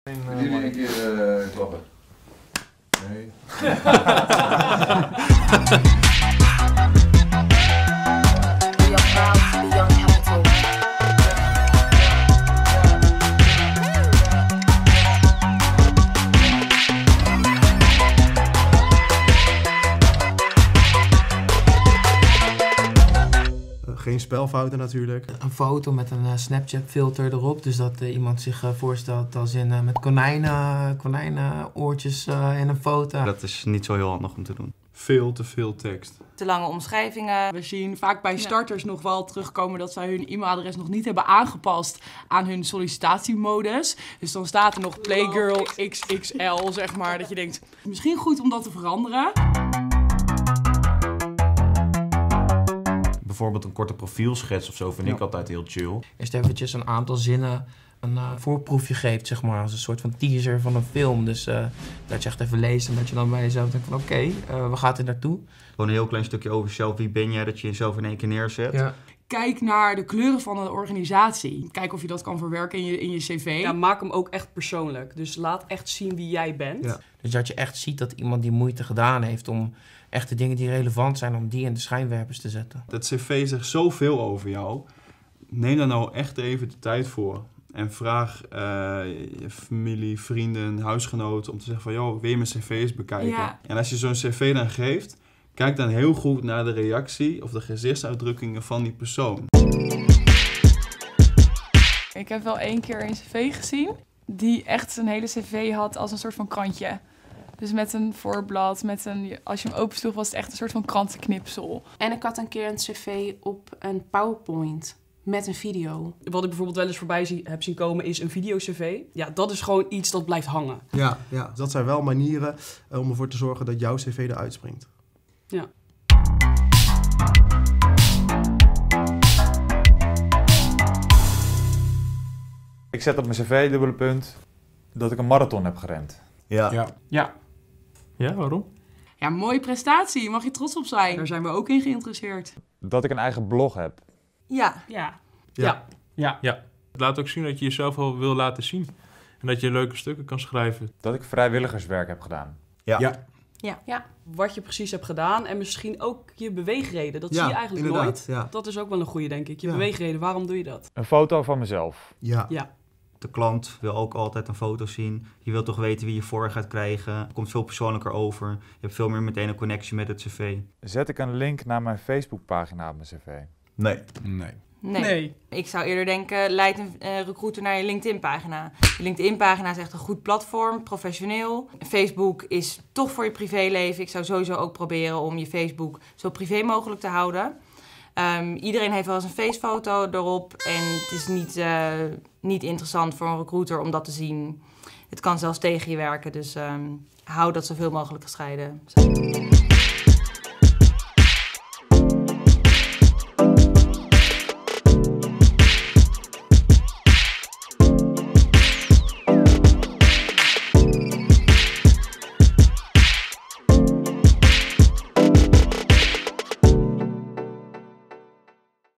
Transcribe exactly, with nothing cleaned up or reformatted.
Willen jullie een keer uh, klappen? Nee. We are proud to be Young Capital. Geen spelfouten natuurlijk. Een foto met een uh, Snapchat filter erop. Dus dat uh, iemand zich uh, voorstelt als in uh, met konijnen, konijnenoortjes uh, in een foto. Dat is niet zo heel handig om te doen. Veel te veel tekst. Te lange omschrijvingen. We zien vaak bij starters ja. nog wel terugkomen dat zij hun e-mailadres nog niet hebben aangepast aan hun sollicitatiemodus. Dus dan staat er nog Playgirl X X L, zeg maar. Dat je denkt, misschien goed om dat te veranderen. Bijvoorbeeld een korte profielschets of zo vind ja. ik altijd heel chill. Eerst eventjes een aantal zinnen een uh, voorproefje geeft, zeg maar, als een soort van teaser van een film. Dus uh, dat je echt even leest en dat je dan bij jezelf denkt van oké, okay, uh, waar gaat dit naartoe? Gewoon een heel klein stukje over jezelf. Wie ben jij? Dat je jezelf in één keer neerzet. Ja. Kijk naar de kleuren van een organisatie. Kijk of je dat kan verwerken in je, in je cv. Ja, maak hem ook echt persoonlijk. Dus laat echt zien wie jij bent. Ja. Dus dat je echt ziet dat iemand die moeite gedaan heeft om echt de dingen die relevant zijn, om die in de schijnwerpers te zetten. Dat cv zegt zoveel over jou. Neem daar nou echt even de tijd voor. En vraag uh, je familie, vrienden, huisgenoten om te zeggen van joh, wil je mijn cv eens bekijken? Ja. En als je zo'n cv dan geeft, kijk dan heel goed naar de reactie of de gezichtsuitdrukkingen van die persoon. Ik heb wel één keer een cv gezien die echt zijn hele cv had als een soort van krantje. Dus met een voorblad, met een, als je hem opensloeg was het echt een soort van krantenknipsel. En ik had een keer een cv op een PowerPoint met een video. Wat ik bijvoorbeeld wel eens voorbij zie, heb zien komen is een video-cv. Ja, dat is gewoon iets dat blijft hangen. Ja, ja. Dat zijn wel manieren uh, om ervoor te zorgen dat jouw cv eruit springt. Ja. Ik zet op mijn cv, dubbele punt, dat ik een marathon heb gerend. Ja. Ja. Ja. Ja, waarom? Ja, mooie prestatie. Mag je trots op zijn. Daar zijn we ook in geïnteresseerd. Dat ik een eigen blog heb. Ja. Ja. Ja. Ja. ja. Laat ook zien dat je jezelf wel wil laten zien. En dat je leuke stukken kan schrijven. Dat ik vrijwilligerswerk heb gedaan. Ja. Ja. Ja. ja. Wat je precies hebt gedaan en misschien ook je beweegreden. Dat ja, zie je eigenlijk inderdaad, nooit. Ja. Dat is ook wel een goede, denk ik. Je ja. beweegreden, waarom doe je dat? Een foto van mezelf. Ja. ja. De klant wil ook altijd een foto zien. Je wilt toch weten wie je voor gaat krijgen. Het komt veel persoonlijker over. Je hebt veel meer meteen een connectie met het cv. Zet ik een link naar mijn Facebookpagina op mijn cv? Nee. Nee. Nee. nee. Ik zou eerder denken, leid een uh, recruiter naar je LinkedIn-pagina. Je LinkedIn-pagina is echt een goed platform, professioneel. Facebook is toch voor je privéleven. Ik zou sowieso ook proberen om je Facebook zo privé mogelijk te houden. Um, iedereen heeft wel eens een facefoto erop en het is niet, uh, niet interessant voor een recruiter om dat te zien. Het kan zelfs tegen je werken, dus um, hou dat zoveel mogelijk gescheiden.